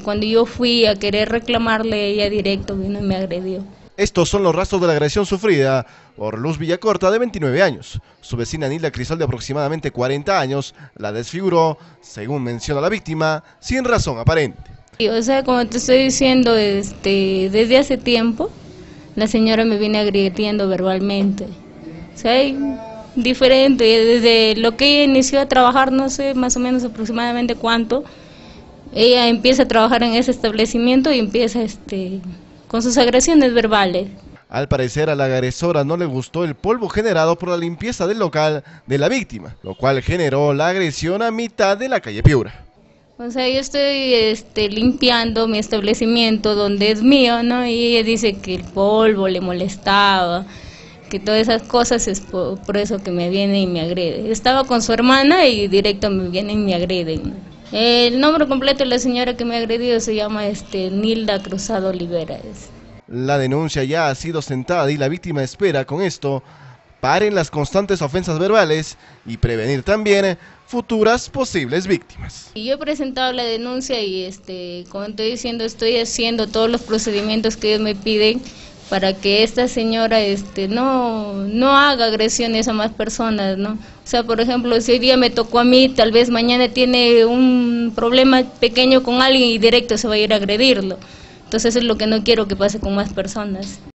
cuando yo fui a querer reclamarle, ella directo vino y me agredió. Estos son los rastros de la agresión sufrida por Luz Villacorta, de 29 años. Su vecina Nilda Crisol, de aproximadamente 40 años, la desfiguró, según menciona la víctima, sin razón aparente. O sea, como te estoy diciendo, desde hace tiempo, la señora me viene agrediendo verbalmente. O sea, diferente, desde lo que ella inició a trabajar, no sé más o menos aproximadamente cuánto, ella empieza a trabajar en ese establecimiento y empieza con sus agresiones verbales. Al parecer, a la agresora no le gustó el polvo generado por la limpieza del local de la víctima, lo cual generó la agresión a mitad de la calle Piura. O sea, yo estoy limpiando mi establecimiento donde es mío, ¿no? Y ella dice que el polvo le molestaba, que todas esas cosas es por eso que me viene y me agrede. Estaba con su hermana y directo me vienen y me agreden, ¿no? El nombre completo de la señora que me ha agredido se llama Nilda Cruzado Olivera. La denuncia ya ha sido sentada y la víctima espera con esto paren las constantes ofensas verbales y prevenir también futuras posibles víctimas. Y yo he presentado la denuncia y como estoy diciendo, estoy haciendo todos los procedimientos que ellos me piden para que esta señora no haga agresiones a más personas, ¿no? O sea, por ejemplo, si hoy día me tocó a mí, tal vez mañana tiene un problema pequeño con alguien y directo se va a ir a agredirlo. Entonces es lo que no quiero que pase con más personas.